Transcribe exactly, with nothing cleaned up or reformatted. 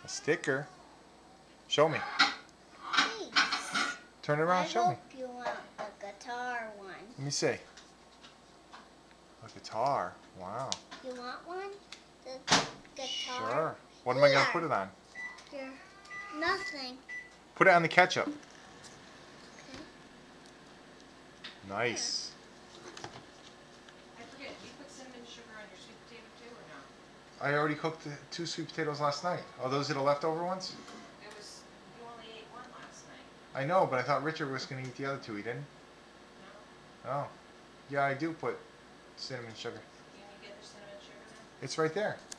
sticker. Show me. Thanks. Turn it around. I Show me. hope you want the guitar one. Let me see. A guitar. Wow. You want one? The guitar? Sure. What am I going to put it on? Here. Nothing. Put it on the ketchup. Okay. Nice. I forget, do you put cinnamon sugar on your sweet potato too, or no? I already cooked the two sweet potatoes last night. Oh, those are the leftover ones? It was, you only ate one last night. I know, but I thought Richard was going to eat the other two. He didn't? No? Oh. Yeah, I do put cinnamon sugar. Can you get the cinnamon sugar then? It's right there.